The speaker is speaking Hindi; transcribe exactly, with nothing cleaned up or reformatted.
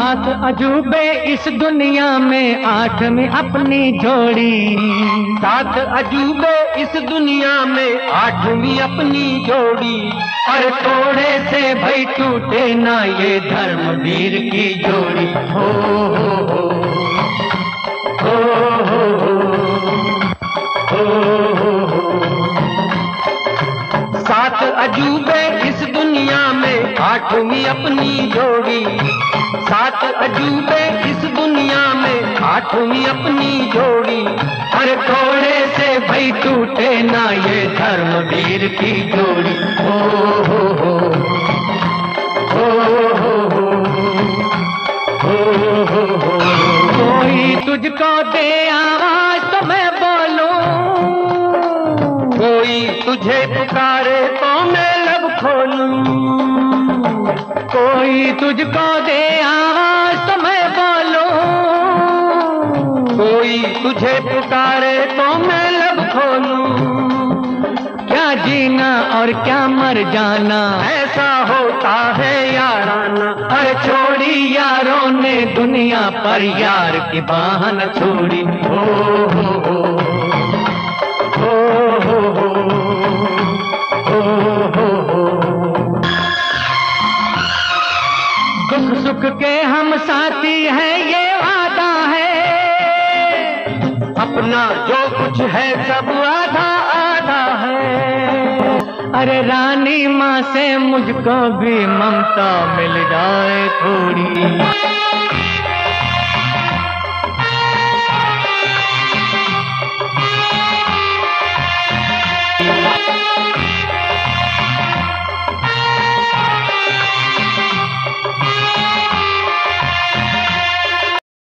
सात अजूबे इस दुनिया में आठवीं अपनी जोड़ी। सात अजूबे इस दुनिया में आठवीं अपनी जोड़ी। अरे थोड़े से भाई टूटे ना ये धर्मवीर की जोड़ी। हो हो हो हो हो हो हो हो। सात अजूबे इस दुनिया में आठवीं अपनी जोड़ी। सात अजूबे इस दुनिया में आठवीं अपनी जोड़ी। अरे थोड़े से भाई टूटे ना ये धर्मवीर की जोड़ी। हो हो हो हो हो हो हो हो। कोई तुझको दे आवाज तो मैं बोलूं, कोई तुझे पुकारे तो मैं लब खोलूं। कोई तुझको दे आवाज तो मैं बोलूं, कोई तुझे पुकारे तो मैं लब खोलूं। क्या जीना और क्या मर जाना ऐसा होता है याराना। अरे छोड़ी यारों ने दुनिया पर यार की बाह न छोड़ी। हो हो हो हो हो हो हो हो। दुख सुख के हम साथी हैं ये वादा है, अपना जो कुछ है सब आधा आधा है। अरे रानी माँ से मुझको भी ममता मिल जाए थोड़ी।